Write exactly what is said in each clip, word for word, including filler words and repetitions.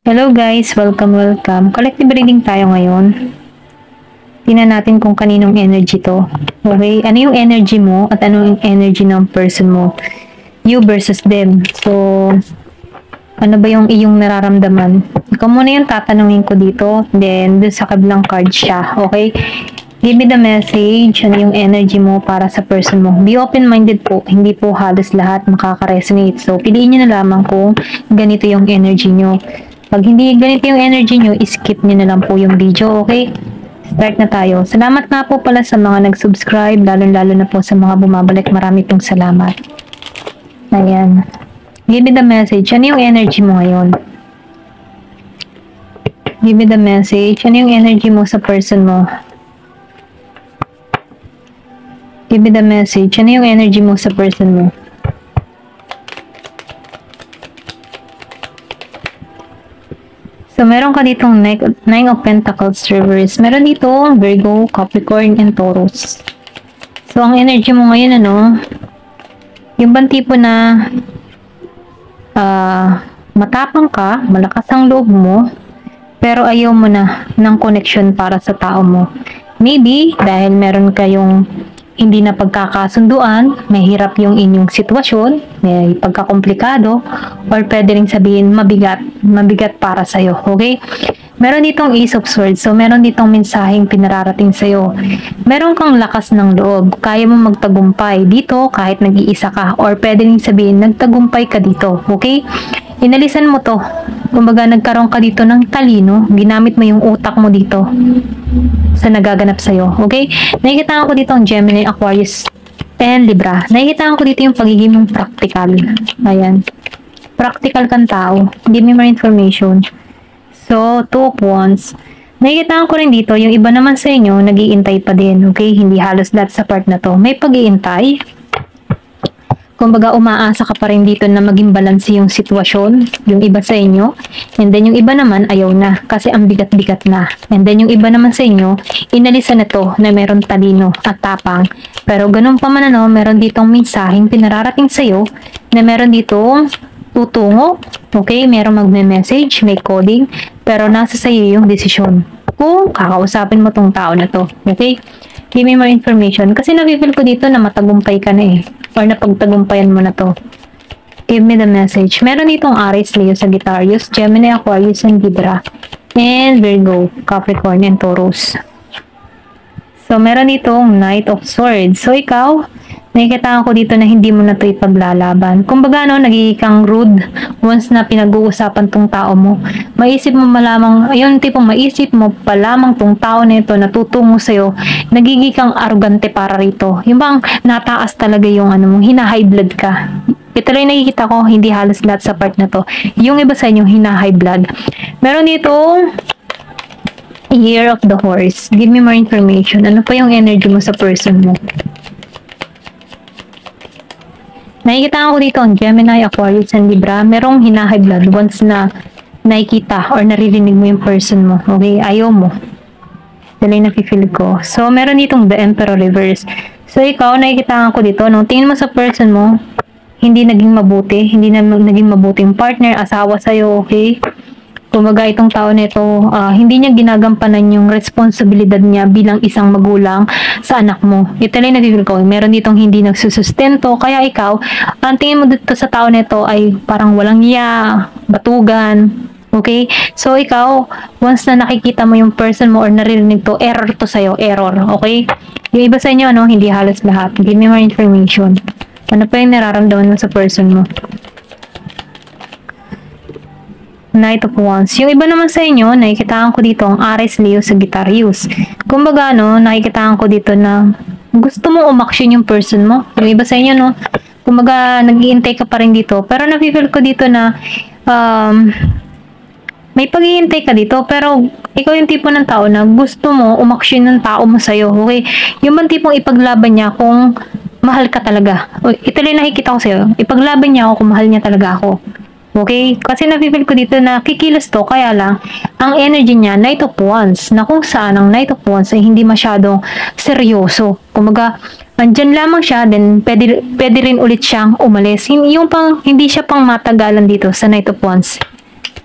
Hello guys, welcome, welcome. Collective reading tayo ngayon. Tingnan natin kung kaninong energy to. Okay, ano yung energy mo at ano yung energy ng person mo. You versus them. So, ano ba yung iyong nararamdaman? Ikaw muna yung tatanungin ko dito. Then, dun sa kabilang card siya. Okay? Give me the message. Ano yung energy mo para sa person mo. Be open-minded po. Hindi po halos lahat makaka-resonate. So, piliin nyo na lamang kung ganito yung energy nyo. Pag hindi ganito yung energy nyo, skip nyo na lang po yung video, okay? Start na tayo. Salamat nga po pala sa mga nag-subscribe, lalo-lalo na po sa mga bumabalik. Marami pong salamat. Ayan. Give me the message. Ano yung energy mo ngayon? Give me the message. Ano yung energy mo sa person mo? Give me the message. Ano yung energy mo sa person mo? So, meron ka ditong Nine of Pentacles reverse. Meron dito Virgo, Capricorn, and Taurus. So, ang energy mo ngayon, ano, yung bang tipo na uh, matapang ka, malakas ang loob mo, pero ayaw mo na ng connection para sa tao mo. Maybe, dahil meron kayong hindi na pagkakasunduan, mahirap yung inyong sitwasyon, may pagkakomplikado, or pwede rin sabihin mabigat, mabigat para sa'yo, okay? Meron ditong Ace of Swords, so meron ditong mensaheng pinararating sa'yo. Meron kang lakas ng loob, kaya mo magtagumpay dito kahit nag-iisa ka, or pwede rin sabihin nagtagumpay ka dito, okay? Inalisan mo to. Kumbaga, nagkaroon ka dito ng talino, ginamit mo yung utak mo dito sa nagaganap sa'yo, okay? Nakikita ko dito ang Gemini, Aquarius, and Libra. Nakikita ko dito yung pagiging mong practical. Ayan. Practical kang tao. Give me more information. So, two of wands. Nakikita ko rin dito, yung iba naman sa inyo, nag-iintay pa din, okay? Hindi halos lahat sa part na to. May pag-iintay. Kumbaga, umaasa ka pa rin dito na maging balanse yung sitwasyon, yung iba sa inyo. And then, yung iba naman, ayaw na. Kasi ang bigat-bigat na. And then, yung iba naman sa inyo, inalisan na to na meron talino at tapang. Pero, ganun pa man ano, meron ditong mensaheng pinararating sa'yo na meron ditong tutungo. Okay? Meron magme-message, may coding. Pero, nasa sa'yo yung desisyon kung kakausapin mo tong tao na to. Okay? Give me more information. Kasi nabibil ko dito na matagumpay ka na eh. Or napagtagumpayan mo na to. Give me the message. Meron ditong Aries, Leo, Sagittarius, Gemini, Aquarius, and Libra. And Virgo, Capricorn, and Taurus. So, meron ditong Knight of Swords. So, ikaw, nakikita ko dito na hindi mo na ito ipaglalaban. Kumbaga, no, nagiging kang rude once na pinag-uusapan tong tao mo. Maisip mo malamang, ayun, tipong maisip mo pa lamang tong tao na ito na tutungo sa'yo, nagiging kang arrogante para rito. Yung bang nataas talaga yung ano mo, hina-high blood ka. Ito lang nakikita ko, hindi halos lahat sa part na to. Yung iba sa inyo, hina-high blood. Meron dito Year of the Horse. Give me more information. Ano pa yung energy mo sa person mo? Nakikita ko dito ang Gemini, Aquarius, and Libra. Merong hina-high blood once na nakikita or naririnig mo yung person mo. Okay? Ayaw mo. Dala yung nafe-feel ko. So, meron ditong The Emperor reverse. So, ikaw, nakikita ko dito, nung tingin mo sa person mo, hindi naging mabuti. Hindi na naging mabuting partner, asawa sa'yo, okay? Kumbaga, itong tao nito, uh, hindi niya ginagampanan yung responsibilidad niya bilang isang magulang sa anak mo. Ito lang nabibig ko. Meron ditong hindi nagsusustento. Kaya ikaw, ang tingin mo dito sa tao nito ay parang walang iya, batugan. Okay? So, ikaw, once na nakikita mo yung person mo or naririnig to, error to sa'yo. Error. Okay? Yung iba sa inyo, ano, hindi halos lahat. Give me more information. Ano pa yung nararamdaman mo sa person mo? Knight of Wands. Yung iba naman sa inyo, nakikitaan ko dito ang Aries, Leo, Sagittarius. Kumbaga, no, nakikitaan ko dito na gusto mo umaksyon yung person mo. Yung iba sa inyo, no, kumbaga, nag-iintay ka pa rin dito. Pero napipil ko dito na um, may pag-iintay ka dito, pero ikaw yung tipo ng tao na gusto mo umaksyon ng tao mo sa'yo. Okay? Yung bang tipong ipaglaban niya kung mahal ka talaga. Ito lang nakikita ko sa'yo. Ipaglaban niya ako kung mahal niya talaga ako. Okay? Kasi napipil ko dito na kikilos to, kaya lang, ang energy niya, Knight of Wands, na kung saan ang Knight of Wands ay hindi masyadong seryoso. Kumaga, andyan lamang siya, then pwede, pwede rin ulit siyang umalis. Yung pang, hindi siya pang matagalan dito sa Knight of Wands.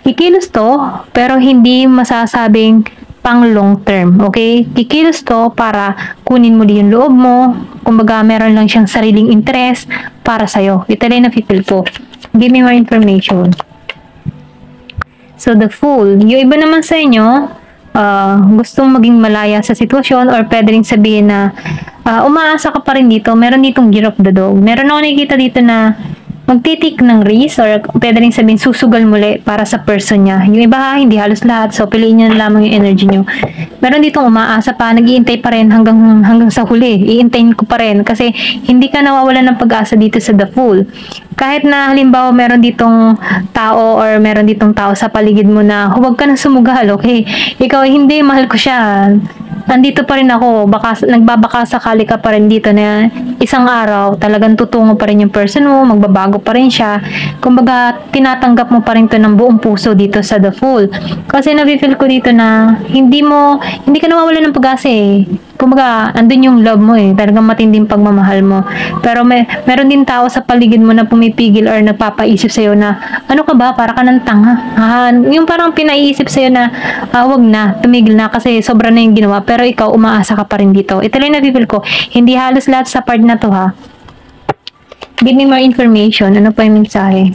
Kikilos to, pero hindi masasabing pang long term, okay? Kikilos to para kunin mo yung loob mo, kumbaga meron lang siyang sariling interest para sa'yo. Ito lang na feel ko. Give me more information. So, the Fool. Yung iba naman sa inyo, uh, gustong maging malaya sa sitwasyon or pwede rin sabihin na uh, umaasa ka pa rin dito. Meron ditong Year of the Dog. Meron ako nakikita dito na magtitik ng risk or pwede rin sabihin susugal muli para sa person niya. Yung iba ha, hindi halos lahat. So, piliin nyo na lamang yung energy nyo. Meron ditong umaasa pa, nag-iintay pa rin hanggang, hanggang sa huli. Iintayin ko pa rin kasi hindi ka nawawalan ng pag-asa dito sa The Fool. Kahit na halimbawa meron ditong tao or meron ditong tao sa paligid mo na huwag ka na sumugal, okay? Ikaw, hindi, mahal ko siya. Nandito pa rin ako, baka, nagbabaka sakali ka pa rin dito na isang araw, talagang tutungo pa rin yung person mo, magbabago pa rin siya. Kumbaga, tinatanggap mo pa rin to ng buong puso dito sa The Fool. Kasi nafe-feel ko dito na hindi mo, hindi ka nawawalan ng pag-asa eh. Kumbaga, andun yung love mo eh. Talagang matinding pagmamahal mo. Pero may, meron din tao sa paligid mo na pumipigil or nagpapaisip sa'yo na, ano ka ba? Para ka ng tanga. Ah, yung parang pinaiisip sa'yo na, ah, wag na, tumigil na kasi sobra na yung ginawa. Pero ikaw, umaasa ka pa rin dito. Ito lang na-feel ko. Hindi halos lahat sa part na to ha. Give me more information. Ano pa yung mensahe?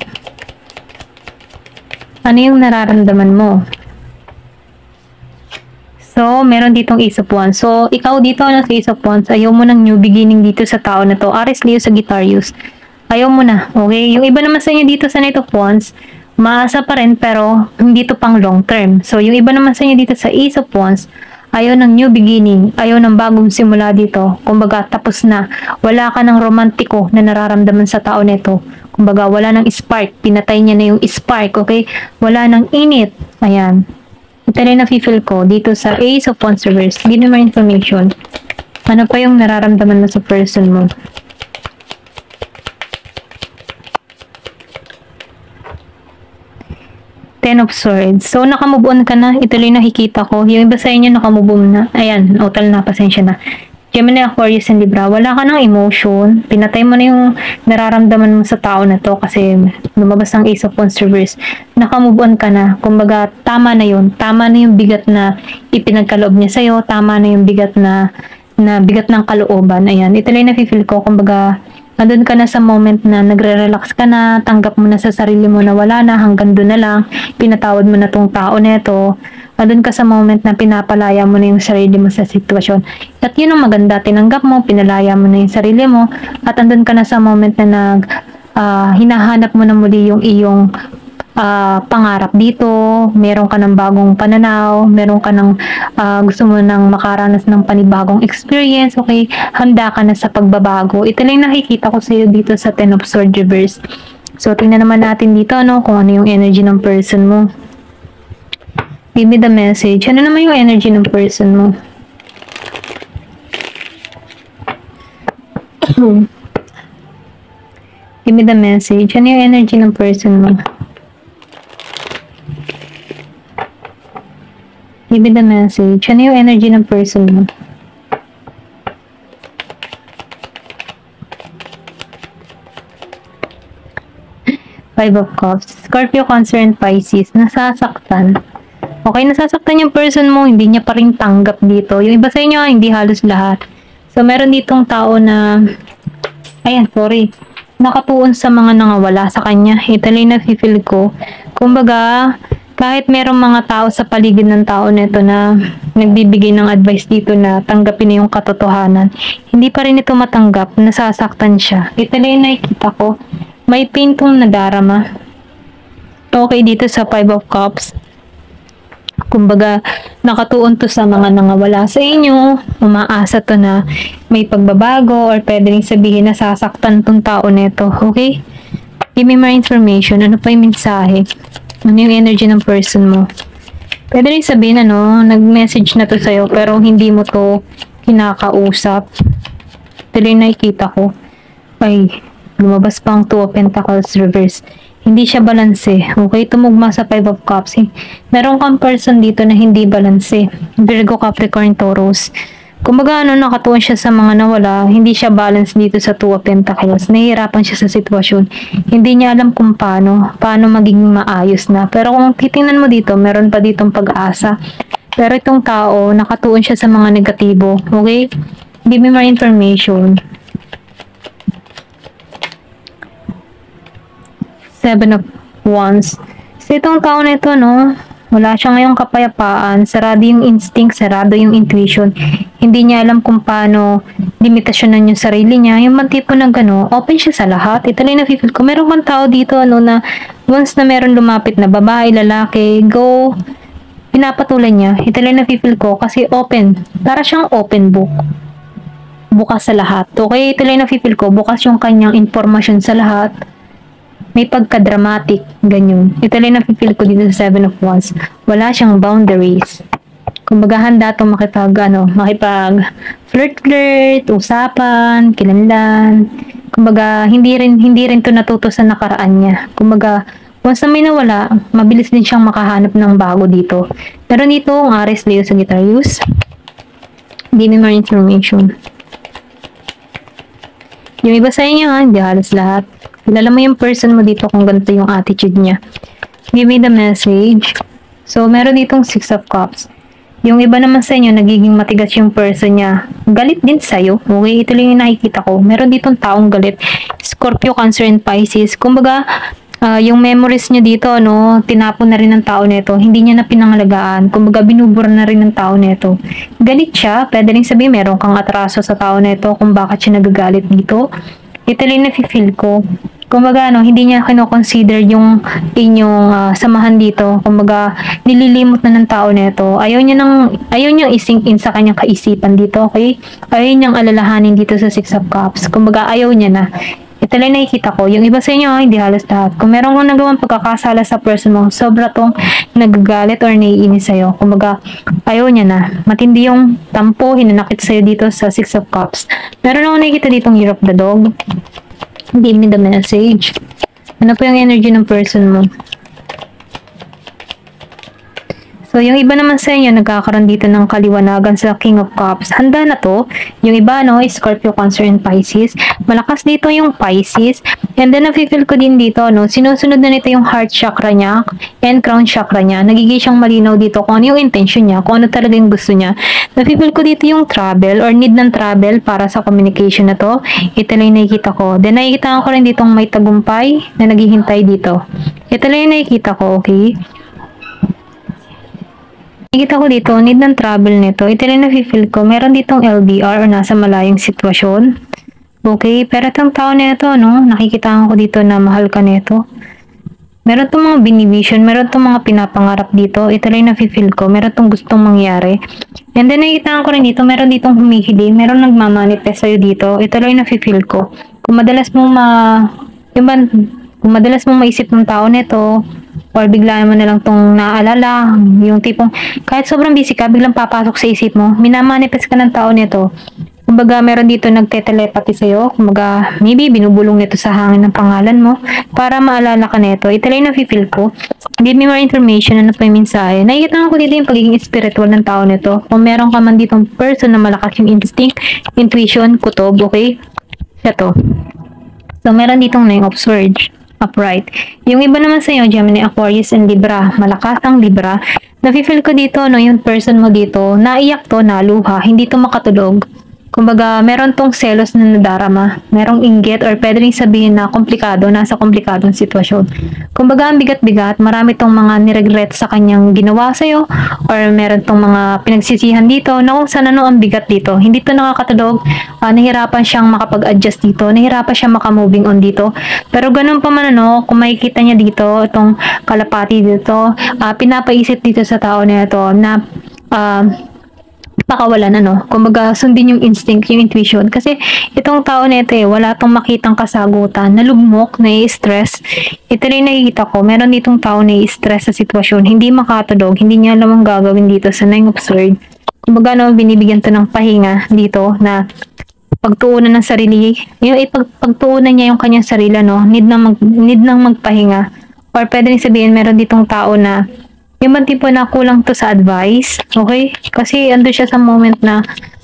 Ano yung nararamdaman mo? So, meron ditong Ace of Wands. So, ikaw dito na sa Ace of Wands, ayaw mo ng new beginning dito sa tao na to. Aries, Leo, Sagittarius. Ayaw mo na, okay? Yung iba naman sa inyo dito sa Knight of Wands, maasa pa rin pero hindi to pang long term. So, yung iba naman sa inyo dito sa Ace of Wands, ayaw ng new beginning, ayaw ng bagong simula dito. Kumbaga, tapos na. Wala ka ng romantiko na nararamdaman sa tao nito. Kumbaga, wala ng spark. Pinatay niya na yung spark, okay? Wala ng init. Ayan. Ito rin na-feel ko dito sa Ace of Wands reverse. Give me more information. Ano pa yung nararamdaman mo sa person mo? Ten of Swords. So, nakamove on ka na. Ito rin nakikita ko. Yung iba sa inyo nakamove on na. Ayan, utal na. Pasensya na. Gemini, Aquarius, and Libra, wala ka ng emotion. Pinatay mo na yung nararamdaman mo sa tao na to kasi lumabas ang Ace of Wands reverse. Nakamove on ka na. Kumbaga, tama na yun. Tama na yung bigat na ipinagkaloob niya sa'yo. Tama na yung bigat na, na bigat ng kalooban. Ayan. Ito lang na-feel ko. Kumbaga, nandun ka na sa moment na nagre-relax ka na, tanggap mo na sa sarili mo na wala na, hanggang doon na lang, pinatawad mo na tong tao neto. Andun ka sa moment na pinapalaya mo na yung sarili mo sa sitwasyon. At yun ang maganda, tinanggap mo, pinalaya mo na yung sarili mo, at andun ka na sa moment na nag, uh, hinahanap mo na muli yung iyong uh, pangarap dito, meron ka ng bagong pananaw, meron ka ng uh, gusto mo nang makaranas ng panibagong experience, okay, handa ka na sa pagbabago. Ito lang nakikita ko sa iyo dito sa Ten of Swords reverse. So, tingnan naman natin dito, no, kung ano yung energy ng person mo. Give me the message. Ano naman yung energy ng person mo? Give me the message. Ano yung energy ng person mo? Give me the message. Ano yung energy ng person mo? Five of Cups. Scorpio, Cancer, and Pisces. Nasasaktan. Okay, nasasaktan yung person mo, hindi niya pa rin tanggap dito. Yung iba sa inyo, hindi halos lahat. So, meron ditong tao na, ayan, sorry, nakatuon sa mga nangawala sa kanya. Ito lang na-feel ko. Kumbaga, kahit merong mga tao sa paligid ng tao nito na nagbibigay ng advice dito na tanggapin na yung katotohanan, hindi pa rin ito matanggap, nasasaktan siya. Ito lang yung nakikita ko. May pain tong nadarama. Okay, dito sa Five of Cups. Kumbaga, nakatuon to sa mga nangawala sa inyo, umaasa to na may pagbabago or pwede rin sabihin na sasaktan tong tao neto, okay? Give me more information. Ano pa yung mensahe? Ano yung energy ng person mo? Pwede rin sabihin, ano, nag-message na to sa'yo pero hindi mo to kinakausap. Ito rin nakikita ko. Ay, lumabas pa ang Two of Pentacles reverse. Hindi siya balanse. Okay, tumugma sa Five of Cups. Meron kang person dito na hindi balanse. Virgo, Capricorn, Taurus. Kumbaga ano, nakatuon siya sa mga nawala, hindi siya balance dito sa Two of Pentacles. Nahihirapan siya sa sitwasyon. Hindi niya alam kung paano, paano maging maayos na. Pero kung titingnan mo dito, meron pa ditong pag-asa. Pero itong tao, nakatuon siya sa mga negatibo. Okay? Give me more information. Seven of Wands. So, itong tao na ito, no? Wala siya ngayong kapayapaan. Sarado yung instinct, sarado yung intuition. Hindi niya alam kung paano limitasyonan yung sarili niya. Yung man tipo ng gano, open siya sa lahat. Ito lang na-feel ko. Meron kang tao dito, ano, na once na meron lumapit na babae, lalaki, go, pinapatulan niya. Ito lang na-feel ko kasi open. Para siyang open book. Bukas sa lahat. Okay, ito lang na-feel ko. Bukas yung kanyang informasyon sa lahat. May pagka-dramatic, ganyan. Ito lang na-feel ko dito sa Seven of Wands. Wala siyang boundaries. Kumbaga handa itong makipag, ano, makipag flirt-flirt, usapan, kilanlan. Kumbaga, hindi rin, hindi rin ito natuto sa nakaraan niya. Kumbaga, once na may nawala, mabilis din siyang makahanap ng bago dito. Pero dito, ang Aries, Leo, Sagittarius. Give me more information. Yung iba sa inyo, ha, hindi halos lahat. Kilala mo yung person mo dito kung ganito yung attitude niya. Give me the message. So, meron ditong Six of Cups. Yung iba naman sa inyo, nagiging matigas yung person niya. Galit din sa'yo. Okay, ito lang yung nakikita ko. Meron ditong taong galit. Scorpio, Cancer, and Pisces. Kumbaga, uh, yung memories niya dito, no, tinapon na rin ng tao nito. Hindi niya na pinangalagaan. Kumbaga, binubura na rin ng tao nito. Galit siya. Pwede rin sabihin, meron kang atraso sa tao nito kung bakit siya nagagalit dito. Ito lang na-feel ko. Kumbaga, ano, hindi niya kino-consider yung inyong uh, samahan dito. Kumbaga, nililimot na ng tao nito. Ayaw niya nang, ayaw niyang isink in sa kanyang kaisipan dito, okay? Ayaw niyang alalahanin dito sa Six of Cups. Kumbaga, ayaw niya na. Ito lang nakikita ko. Yung iba sa inyo, hindi halos lahat. Kung meron kang nagawang pagkakasala sa person mo, sobra tong nagagalit or naiinis sa'yo. Kumbaga, ayaw niya na. Matindi yung tampo, hinanakit sa'yo dito sa Six of Cups. Meron ako nakikita ditong Year of the Dog. Give me the message. Ano po yung energy ng person mo? So, yung iba naman sa inyo, nagkakaroon dito ng kaliwanagan sa King of Cups. Handa na to. Yung iba, no, is Scorpio, Cancer, and Pisces. Malakas dito yung Pisces. And then, nafe-feel ko din dito, no, sinusunod na nito yung heart chakra niya and crown chakra niya. Nagiging siyang malinaw dito kung ano yung intention niya, kung ano talaga yung gusto niya. Nafe-feel ko dito yung travel or need ng travel para sa communication na to. Ito lang yung nakikita ko. Then, nakikita ko rin ditong may tagumpay na naghihintay dito. Ito lang yung nakikita ko, okay? Nakikita ko dito, need ng travel nito. Ito lang na-feel ko. Meron ditong L D R o nasa malayong sitwasyon. Okay, pero itong tao na ito, no, nakikita ko dito na mahal ka nito. Meron itong mga binivision, meron itong mga pinapangarap dito. Ito lang na-feel ko. Meron itong gustong mangyari. And then nakikita ko rin dito, meron ditong humihili. Meron nagmamanifest sa'yo dito. Ito lang na-feel ko. Kung madalas mong ma... Yung ba, kung madalas mong maisip ng tao nito, or bigla mo na lang tong naalala, yung tipong kahit sobrang busy ka, biglang papasok sa isip mo, minamanifest ka ng tao nito. Kumbaga, meron dito nagte-telepathy sa'yo. Kumbaga, maybe binubulong nito sa hangin ng pangalan mo para maalala ka nito. Ito lang yung na-feel ko. Give me more information. Ano pa yung mensahe? Nakikita ko dito yung pagiging spiritual ng tao nito. Kung meron ka man ditong person na malakas yung instinct, intuition, kutob, okay? Ito. So, meron ditong Nine of Swords. Upright. Yung iba naman sa inyo, Gemini, Aquarius, and Libra. Malakas ang Libra. Nafe-feel ko dito, no, yung person mo dito, naiyak to, naluha, hindi to makatulog. Kumbaga, meron tong selos na nadarama. Merong inggit or pwede rin sabihin na komplikado, nasa komplikadong sitwasyon. Kumbaga, ang bigat-bigat, marami tong mga niregret sa kanyang ginawa sa'yo or meron tong mga pinagsisihan dito na kung saan ano ang bigat dito. Hindi to nakakatulog, uh, nahirapan siyang makapag-adjust dito, nahirapan siyang makamoving on dito. Pero ganun pa man ano, kung makikita niya dito, itong kalapati dito, uh, pinapaisip dito sa tao na ito na uh, pakawalan ano, kumbaga sundin yung instinct, yung intuition, kasi itong tao na ito eh, wala tong makitang kasagutan, nalugmok, nai-stress. Ito rin nakikita ko, meron ditong tao nai-stress sa sitwasyon, hindi makatulog, hindi niya alam ang gagawin dito sa Nine of Swords. Kumbaga no, binibigyan to ng pahinga dito na pagtuunan ng sarili, yung ipag, pagtuunan niya yung kanyang sarili, no, need na mag, need nang magpahinga, or pwede rin sabihin meron ditong tao na yung man tipo na kulang to sa advice, okay? Kasi ando siya sa moment na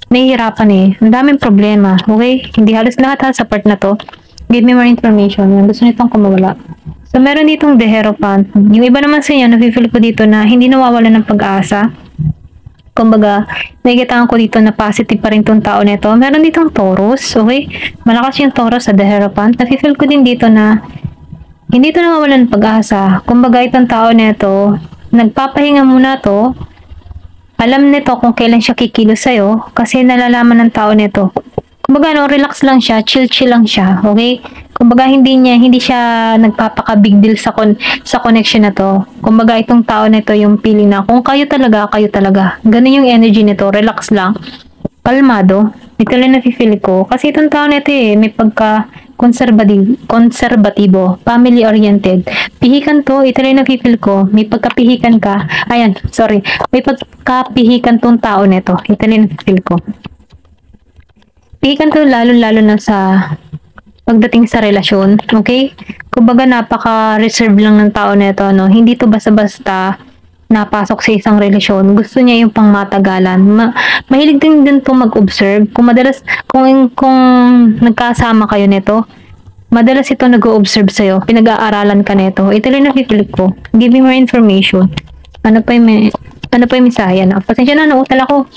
nahihirapan eh. Ang daming problema. Okay? Hindi halos lahat ha sa part na to. Give me more information. Yung gusto nitong kumawala. So, meron ditong The Hierophant. Yung iba naman sa inyo, nafe-feel ko dito na hindi nawawala ng pag-asa. Kumbaga, nakikita ko dito na positive pa rin tong tao nito. Meron ditong Taurus. Okay? Malakas yung Taurus sa The Hierophant. Nafe-feel ko din dito na hindi ito nawawala ng pag-asa. Kumbaga, itong tao nito, nagpapahinga muna to. Alam nito kung kailan siya kikilos sa'yo kasi nalalaman ng tao nito. Kumbaga, no, relax lang siya, chill-chill lang siya, okay? Kumbaga, hindi niya, hindi siya nagpapaka-big deal sa, con sa connection na to. Kumbaga, itong tao nito yung feeling na kung kayo talaga, kayo talaga. Ganun yung energy nito, relax lang. Kalmado. Ito lang nafe-feel ko. Kasi itong tao nito eh, may pagka conservative, konserbatibo, family-oriented. Pihikan to, ito lang nafe-feel ko. May pagkapihikan ka. Ayan, sorry. May pagkapihikan tong tao nito. Ito lang nafe-feel ko. Pihikan to lalo-lalo na sa pagdating sa relasyon. Okay? Kumbaga napaka-reserve lang ng tao nito. No? Hindi to basta-basta napasok sa isang relasyon. Gusto niya yung pangmatagalan. Ma mahilig din din to mag-observe. Kung madalas, kung, kung nagkasama kayo nito, madalas ito nag-o-observe sa'yo. Pinag-aaralan ka nito. Ito lang nakikilig ko. Give me more information. Ano pa yung, may, ano pa yung mensahe? Ano? Pasensya na, nautal ako.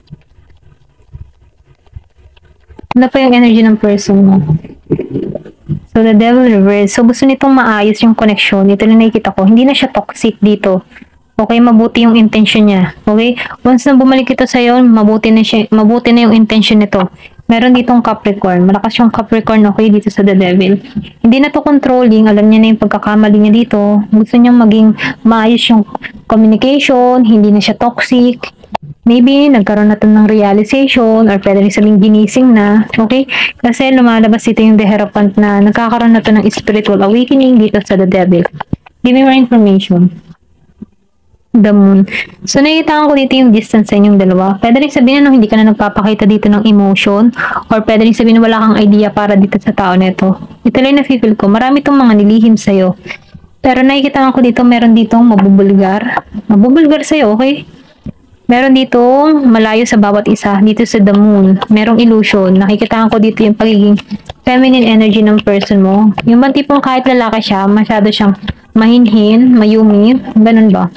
Ano pa yung energy ng person mo? So, the devil reverse. So, gusto nitong maayos yung connection. Ito lang nakikita ko. Hindi na siya toxic dito. Okay, mabuti yung intention niya. Okay? Once na bumalik ito sa'yo, mabuti na, siya, mabuti na yung intention nito. Meron ditong Capricorn. Malakas yung Capricorn, okay, dito sa The Devil. Hindi na to controlling. Alam niya na yung pagkakamali niya dito. Gusto niyang maging maayos yung communication. Hindi na siya toxic. Maybe, nagkaroon na to ng realization or pwede rin sabing ginising na. Okay? Kasi lumalabas dito yung The Hierophant na nagkakaroon na to ng spiritual awakening dito sa The Devil. Give me more information. The Moon. So, nakita ko dito yung distance sa inyong dalawa. Pwede rin sabihin na no, hindi ka na nagpapakita dito ng emotion or pwede rin sabihin na wala kang idea para dito sa tao neto. Ito lang na-feel ko. Marami itong mga nilihim sa'yo. Pero nakikita ko dito, meron ditong mabubulgar. Mabubulgar sa'yo, okay? Meron dito malayo sa bawat isa. Dito sa The Moon. Merong illusion. Nakikita ko dito yung pagiging feminine energy ng person mo. Yung bang tipong kahit lalaki siya, masyado siyang mahinhin, mayumi. Ganun ba?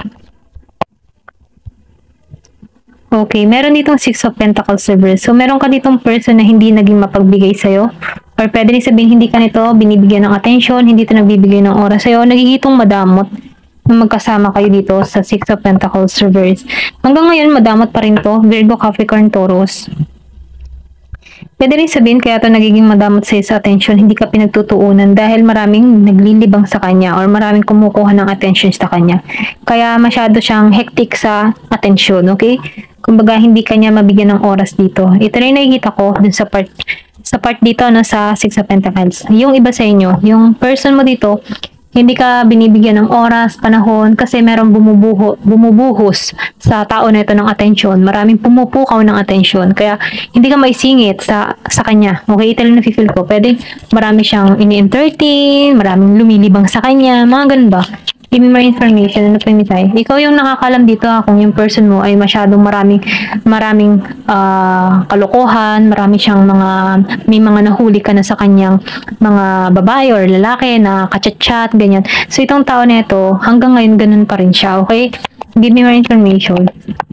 Okay, meron ditong Six of Pentacles reverse. So, meron ka ditong person na hindi naging mapagbigay sa'yo. Or pwede rin sabihin, hindi ka nito binibigyan ng attention, hindi ito nagbibigay ng oras sa'yo. Nagigitong madamot nung magkasama kayo dito sa Six of Pentacles reverse. Hanggang ngayon, madamot pa rin to. Virgo, Capricorn, Taurus. Pwede rin sabihin, kaya ito nagiging madamot sa'yo sa attention, hindi ka pinagtutuunan dahil maraming naglilibang sa kanya or maraming kumukuha ng attention sa kanya. Kaya masyado siyang hectic sa attention, okay? Kumbaga, hindi kanya mabigyan ng oras dito. Ito rin nakikita ko dun sa part, sa part dito na sa Six of Pentacles. Yung iba sa inyo, yung person mo dito, hindi ka binibigyan ng oras, panahon, kasi merong bumubuho, bumubuhos sa tao na ito ng atensyon. Maraming pumupukaw ng atensyon. Kaya, hindi ka maisingit sa, sa kanya. Okay, ito lang na-feel ko. Pwede, marami siyang ini-entertain, maraming lumilibang sa kanya, mga ganun ba? Give me more information. Ano pa yung mitay? Ikaw yung nakakalam dito ha, kung yung person mo ay masyadong maraming, maraming uh, kalokohan, marami siyang mga, may mga nahuli ka na sa kanyang mga babae or lalaki na kachat-chat, ganyan. So, itong tao na ito, hanggang ngayon ganun pa rin siya, okay? Give me more information.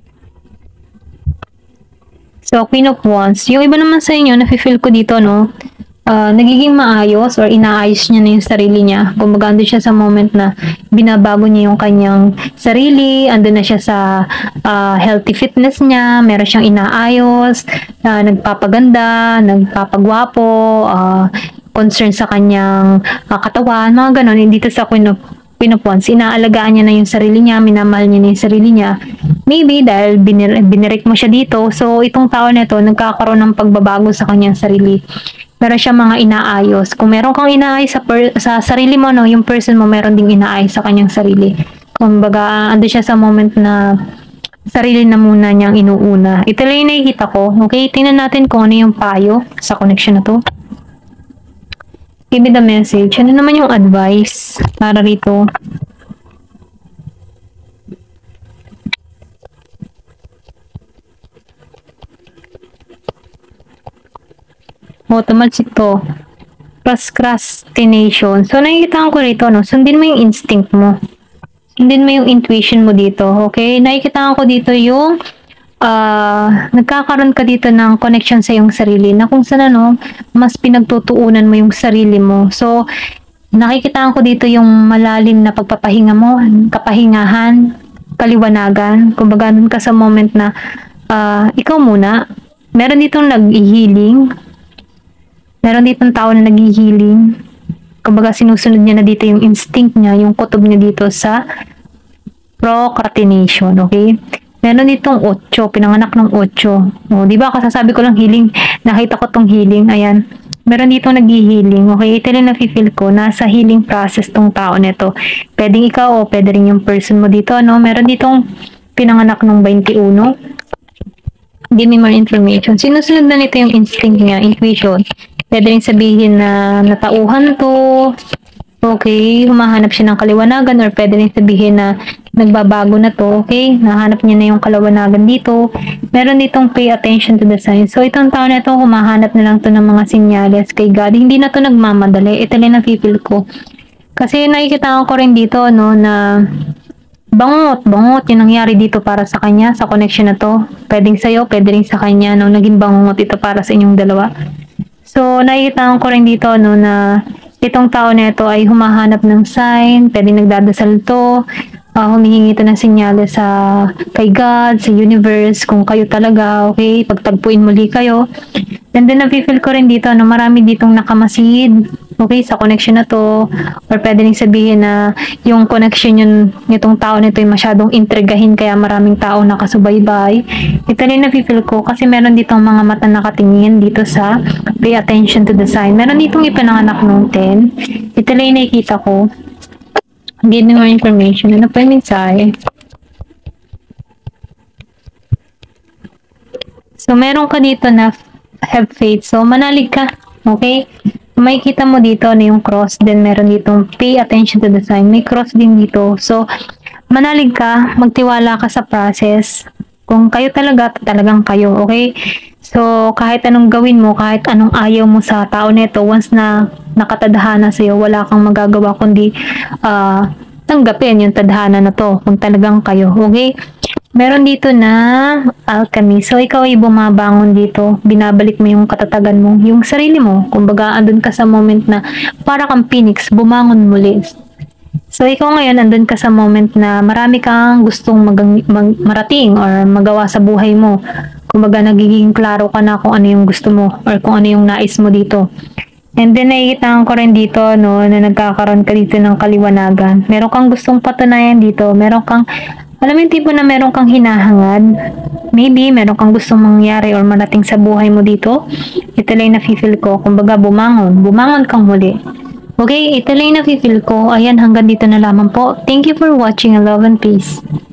So, Queen of Wands. Yung iba naman sa inyo, nafe-feel ko dito, no? Uh, nagiging maayos or inaayos niya na yung sarili niya. Kumbaga, andun siya sa moment na binabago niya yung kanyang sarili, andun na siya sa uh, healthy fitness niya, meron siyang inaayos, uh, nagpapaganda, nagpapagwapo, uh, concern sa kanyang uh, katawan, mga ganon. Dito sa Queen of, Queen of Wands, inaalagaan niya na yung sarili niya, minamahal niya na yung sarili niya. Maybe dahil binir binirek mo siya dito, so itong tao na ito, nagkakaroon ng pagbabago sa kanyang sarili. Meron siya mga inaayos. Kung meron kang inaayos sa, per sa sarili mo, no, yung person mo meron ding inaayos sa kanyang sarili. Kumbaga, ando siya sa moment na sarili na muna niyang inuuna. Ito lang yung nakikita ko. Okay, tingnan natin kung ano yung payo sa connection na to. Give me the message. Ano naman yung advice para rito? Automatic to. Procrastination. So, nakikita ko rito, no? Sundin mo yung instinct mo. Sundin mo yung intuition mo dito. Okay? Nakikita ko dito yung uh, nagkakaroon ka dito ng connection sa iyong sarili na kung saan ano, mas pinagtutuunan mo yung sarili mo. So, nakikita ko dito yung malalim na pagpapahinga mo, kapahingahan, kaliwanagan. Kumbaga, dun ka sa moment na uh, ikaw muna. Meron ditong nag-healing. Meron ditong tao na nag-healing. Kumbaga, sinusunod niya na dito yung instinct niya, yung kutob niya dito sa procrastination, okay? Meron ditong ocho, pinanganak ng ocho. O, di ba, kasasabi ko lang healing, nakita ko tong healing, ayan. Meron ditong nag-healing, okay? Ito rin nafe-feel ko, nasa healing process tong tao nito. Pwedeng ikaw o pwede rin yung person mo dito, no? Meron ditong pinanganak ng twenty-one. Give me more information. Sinusunod na nito yung instinct niya, intuition. Pwede rin sabihin na natauhan to. Okay, humahanap siya ng kaliwanagan or pwede rin sabihin na nagbabago na to. Okay, nahanap niya na yung kaliwanagan dito. Meron ditong pay attention to the signs. So, itong tao na to, humahanap na lang to ng mga sinyales kay God. Hindi na to nagmamadali. Ito lang na-feel ko. Kasi nakikita ko rin dito, no, na bangot, bangot yung nangyari dito para sa kanya, sa connection na to. Pwedeng sa'yo, pwede rin sa kanya, no, naging bangot ito para sa inyong dalawa. So, nakikita ko rin dito, no, na itong tao na ito ay humahanap ng sign, pwedeng nagdadasal to, uh, humihingi ito ng sinyales sa kay God, sa universe, kung kayo talaga, okay, pagtagpuin muli kayo. And then, nafe-feel ko rin dito, no, marami ditong nakamasid, okay, sa connection na to, or pwede rin sabihin na yung connection yun, nitong tao nito ay masyadong intrigahin, kaya maraming tao nakasubaybay. Ito rin nafe-feel ko, kasi meron ditong mga mata nakatingin dito sa pay attention to the sign. Meron ditong ipinanganak nung ten. Ito lang yung nakikita ko. Give me more information. Ano pa yung mensahe? So, meron ka dito na have faith. So, manalig ka. Okay? May kita mo dito na yung cross. Then, meron ditong pay attention to the sign. May cross din dito. So, manalig ka. Magtiwala ka sa process. Kung kayo talaga, talagang kayo. Okay? So, kahit anong gawin mo, kahit anong ayaw mo sa tao nito, once na nakatadhana sa'yo, wala kang magagawa kundi uh, tanggapin yung tadhana na to kung talagang kayo. Okay? Meron dito na alchemy. So, ikaw ay bumabangon dito. Binabalik mo yung katatagan mo, yung sarili mo. Kumbaga, andun ka sa moment na para kang phoenix, bumangon muli. So, ikaw ngayon, andun ka sa moment na marami kang gustong mag mag marating or magawa sa buhay mo. Kumbaga, nagiging klaro ka na kung ano yung gusto mo or kung ano yung nais mo dito. And then, nakikita ko rin dito, no, na nagkakaroon ka dito ng kaliwanagan. Meron kang gustong patunayan dito. Meron kang, alam mo yung tipo na meron kang hinahangad. Maybe, meron kang gustong mangyari or marating sa buhay mo dito. Ito lang yung nafe-feel ko. Kumbaga, bumangon. Bumangon kang muli. Okay, ito lang yung nafe-feel ko. Ayan, hanggang dito na lamang po. Thank you for watching. Love and peace.